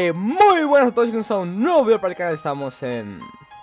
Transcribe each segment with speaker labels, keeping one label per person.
Speaker 1: Muy buenas a todos, chicos, a un nuevo video para el canal. Estamos en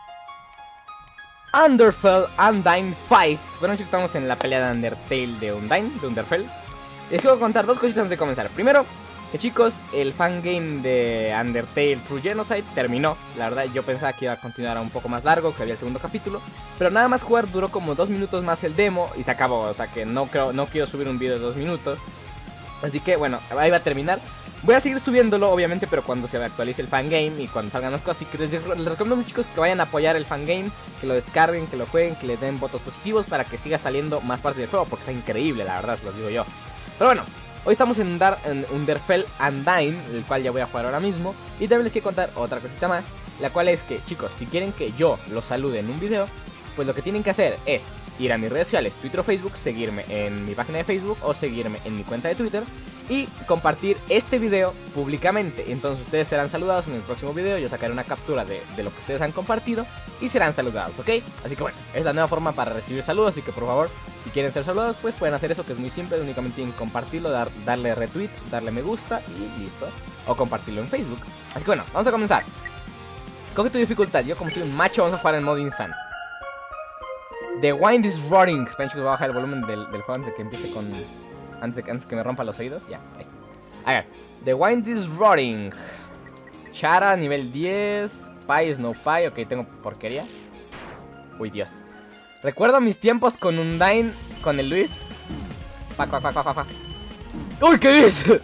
Speaker 1: Underfell Undying 5. Bueno, chicos, estamos en la pelea de Undertale de Underfell. Les quiero contar dos cositas antes de comenzar. Primero, que chicos, el fangame de Undertale True Genocide terminó. La verdad, yo pensaba que iba a continuar un poco más largo, que había el segundo capítulo, pero nada más jugar duró como 2 minutos más el demo y se acabó. O sea que no quiero subir un video de 2 minutos. Así que bueno, ahí va a terminar. Voy a seguir subiéndolo, obviamente, pero cuando se actualice el fangame y cuando salgan las cosas. Así que les recomiendo mucho, chicos, que vayan a apoyar el fangame, que lo descarguen, que lo jueguen, que le den votos positivos para que siga saliendo más partes del juego, porque está increíble, la verdad, se los digo yo. Pero bueno, hoy estamos en Underfell Undying, el cual ya voy a jugar ahora mismo. Y también les quiero contar otra cosita más, la cual es que, chicos, si quieren que yo los salude en un video, pues lo que tienen que hacer es ir a mis redes sociales, Twitter o Facebook, seguirme en mi página de Facebook o seguirme en mi cuenta de Twitter y compartir este video públicamente. Entonces ustedes serán saludados en el próximo video. Yo sacaré una captura de lo que ustedes han compartido y serán saludados, ¿ok? Así que bueno, es la nueva forma para recibir saludos. Así que por favor, si quieren ser saludados, pues pueden hacer eso, que es muy simple. Únicamente tienen que compartirlo, darle retweet, darle me gusta y listo. O compartirlo en Facebook. Así que bueno, vamos a comenzar. Coge tu dificultad. Yo, como soy un macho, vamos a jugar en modo insano. The Wind is Roaring. Esperen, chicos, voy a bajar el volumen del juego antes de que empiece con... Antes que me rompa los oídos. Ya, ahí. A ver, The Wind is Roaring. Chara, nivel 10. Pie, Snow Pie. Ok, tengo porquería. Uy, Dios. Recuerdo mis tiempos con Undyne, con el Luis. Pac. Uy, ¿qué dices?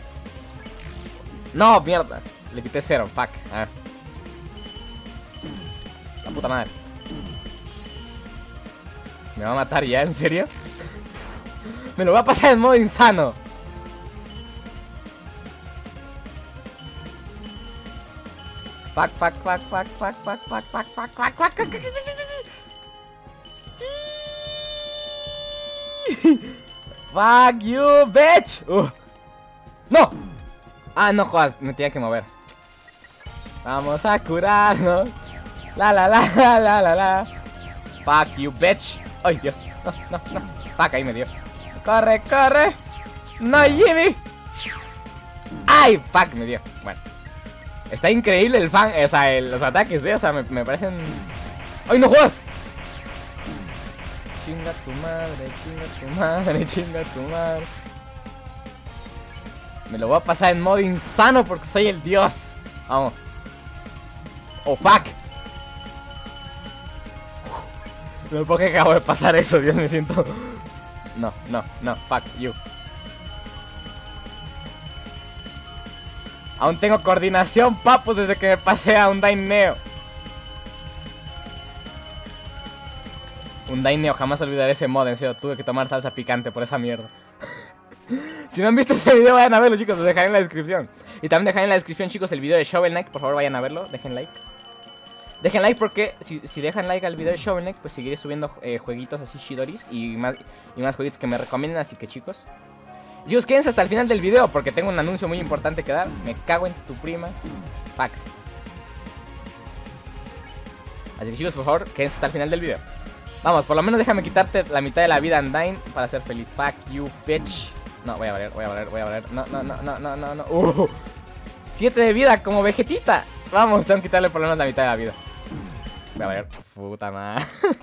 Speaker 1: No, mierda. Le quité 0, fuck. A ver. La puta madre. ¿Me va a matar ya? ¿En serio? Me lo voy a pasar en modo insano. Fuck. Fuck you, bitch. No. Ah, no jodas, me tenía que mover. Vamos a curarnos. La. Fuck you, bitch. Ay, Dios. No. Fuck, ahí me dio. Corre. No, Jimmy. Ay, fuck, me dio. Bueno. Está increíble el fan, o sea, los ataques, o sea, me parecen... ¡Ay, no jodas! Chinga tu madre. Me lo voy a pasar en modo insano porque soy el dios. Vamos. Oh, fuck. No puedo que acabo de pasar eso, Dios, me siento... No, fuck you. Aún tengo coordinación, papu, desde que me pasé a Undyne Neo. Undyne Neo, jamás olvidaré ese mod, en serio, tuve que tomar salsa picante por esa mierda. Si no han visto ese video, vayan a verlo, chicos, lo dejaré en la descripción. Y también dejaré en la descripción, chicos, el video de Shovel Knight, por favor vayan a verlo, dejen like. Dejen like porque si dejan like al video de Shovel Knight, pues seguiré subiendo jueguitos así chidoris y más jueguitos que me recomienden, así que chicos, quédense hasta el final del video porque tengo un anuncio muy importante que dar. Me cago en tu prima. Fuck. Así que chicos, por favor, quédense hasta el final del video. Vamos, por lo menos déjame quitarte la mitad de la vida Undyne para ser feliz. Fuck you, bitch. No, voy a valer. No. 7 de vida como Vegetita. Vamos, tengo que quitarle por lo menos la mitad de la vida. Voy a valer. Puta madre.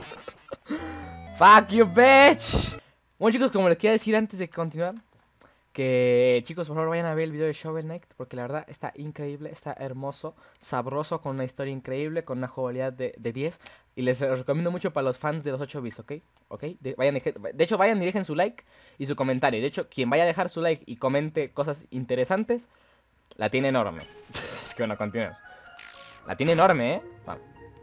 Speaker 1: Fuck you, bitch. Bueno, chicos, como les quería decir antes de continuar, que chicos, por favor vayan a ver el video de Shovel Knight, porque la verdad está increíble, está hermoso, sabroso, con una historia increíble, con una jugabilidad de 10. Y les recomiendo mucho para los fans de los 8 bits, ¿ok? De hecho, vayan y dejen su like y su comentario. De hecho, quien vaya a dejar su like y comente cosas interesantes, la tiene enorme. Es que bueno, continuemos. La tiene enorme, Vamos.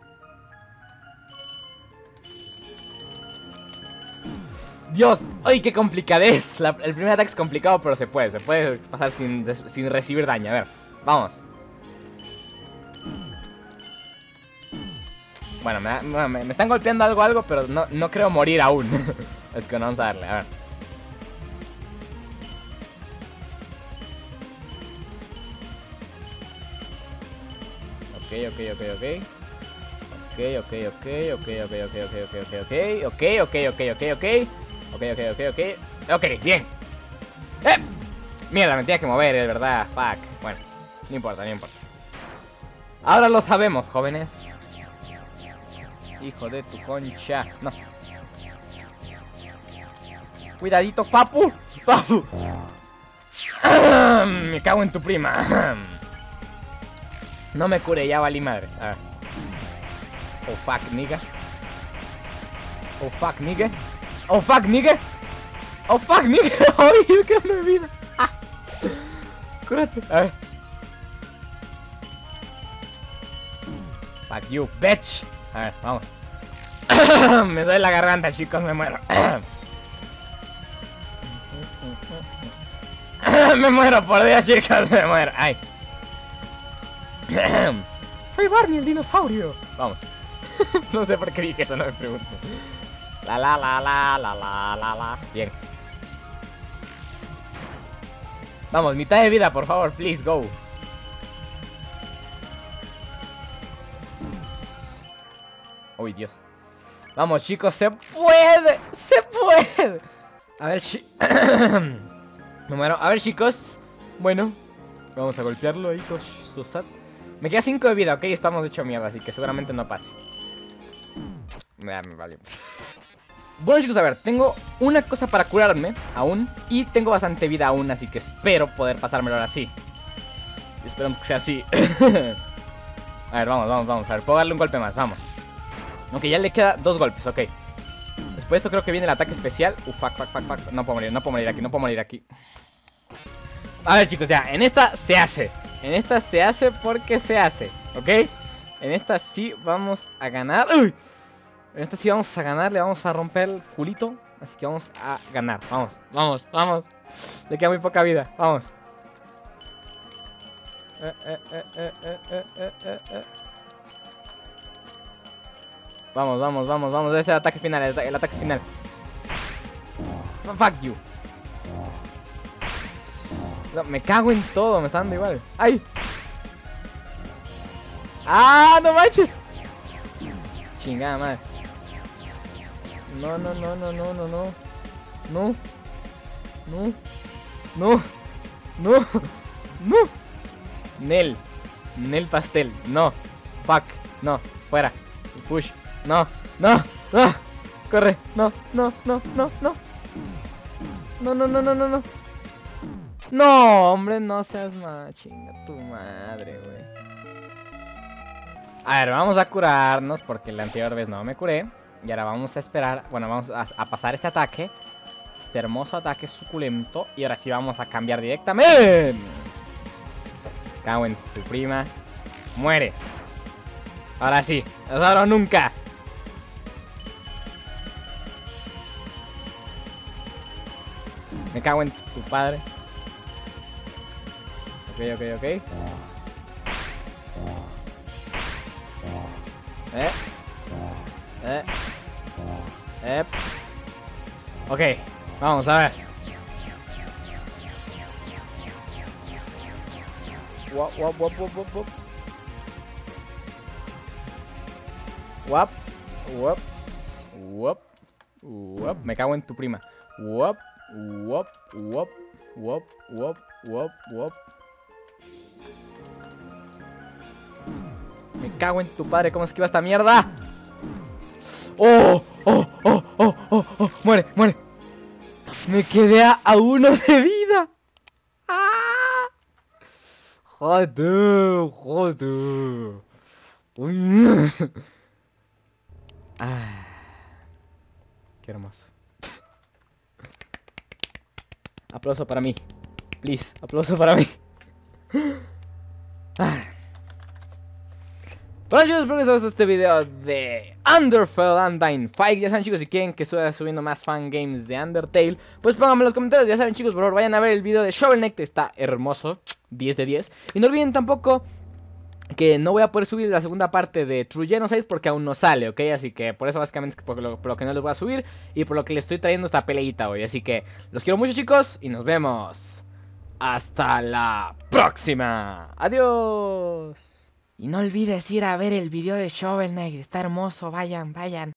Speaker 1: Dios, ¡ay, qué complicadez! El primer ataque es complicado, pero se puede pasar sin recibir daño. A ver, vamos. Bueno, me están golpeando algo, pero no creo morir aún. Es que no, vamos a darle, a ver. Ok, bien. Mierda, me tenía que mover, es verdad. Fuck. Bueno, no importa. Ahora lo sabemos, jóvenes. Hijo de tu concha. No. Cuidadito, papu. Papu. Me cago en tu prima. No me cure, ya valí madre. A ver. Oh fuck, nigga. Oh fuck, nigga. Oh fuck, nigga. Oh fuck, nigga. Ay, yo quedo en vida. Cúrate. A ver. Fuck you, bitch. A ver, vamos. Me duele la garganta, chicos, me muero. Me muero, por Dios, chicos, me muero. Ay. Soy Barney, el dinosaurio. Vamos. No sé por qué dije eso, no me pregunto. La. Bien. Vamos, mitad de vida, por favor, please, go. Uy, Dios. Vamos, chicos, se puede. Se puede. A ver, me muero. A ver, chicos. Bueno, vamos a golpearlo ahí con Susat. Me queda 5 de vida, ok, estamos hecho mierda, así que seguramente no pase. Me valió. Bueno, chicos, a ver, tengo una cosa para curarme aún. Y tengo bastante vida aún, así que espero poder pasármelo ahora sí. Esperamos que sea así. A ver, vamos. A ver, puedo darle un golpe más, vamos. Ok, ya le queda 2 golpes, ok. Después de esto creo que viene el ataque especial. Fuck. No puedo morir aquí. A ver, chicos, ya, en esta se hace. En esta se hace porque se hace, ¿ok? En esta sí vamos a ganar. ¡Uy! En esta sí vamos a ganar, le vamos a romper el culito. Así que vamos a ganar, vamos. Le queda muy poca vida, vamos. Vamos, ese es el ataque final, el ataque final. Fuck you. No, me cago en todo, me está dando igual. ¡Ay! ¡Ah, no manches! Chingada madre. No. Nel pastel. No. Fuck. No. Fuera. Push. No. Corre. No. No, hombre, no seas más. Chinga tu madre, güey. A ver, vamos a curarnos porque la anterior vez no me curé. Y ahora vamos a esperar. Bueno, vamos a pasar este ataque. Este hermoso ataque suculento. Y ahora sí vamos a cambiar directamente. Cago en tu prima. Muere. Ahora sí. Ahora o nunca. Me cago en tu padre. Ok. Ok, vamos a ver. Me cago en tu prima. Me cago en tu padre, ¿cómo esquiva esta mierda? ¡Oh! ¡Muere! Me quedé a 1 de vida. ¡Ah! Joder. Uy. Ah, qué hermoso. Aplauso para mí. Please, aplauso para mí. Bueno, chicos, espero que os haya gustado este video de Underfell Undying 5. Ya saben, chicos, si quieren que siga subiendo más fangames de Undertale, pues pónganme en los comentarios. Ya saben, chicos, por favor, vayan a ver el video de Shovel Knight, está hermoso, 10 de 10. Y no olviden tampoco que no voy a poder subir la segunda parte de True Genocide porque aún no sale, ¿ok? Así que por eso básicamente es por lo que no les voy a subir y por lo que les estoy trayendo esta peleita hoy. Así que los quiero mucho, chicos, y nos vemos. Hasta la próxima. Adiós. Y no olvides ir a ver el video de Shovel Knight, está hermoso, vayan.